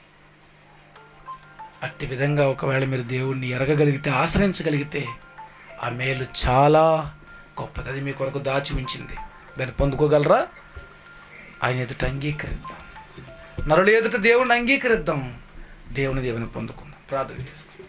అట్టి విధంగా ఒకవేళ మీరు దేవుణ్ణి ఎరగగలిగితే, ఆశ్రయించగలిగితే ఆ మేలు చాలా గొప్పది. అది మీ కొరకు దాచి ఉంచింది. దాన్ని పొందుకోగలరా? ఆయన ఎదుట అంగీకరిద్దాం. నరుల ఎదుట దేవుణ్ణి అంగీకరిద్దాం. దేవుని పొందుకుందాం. ప్రార్థన చేసుకుందాం.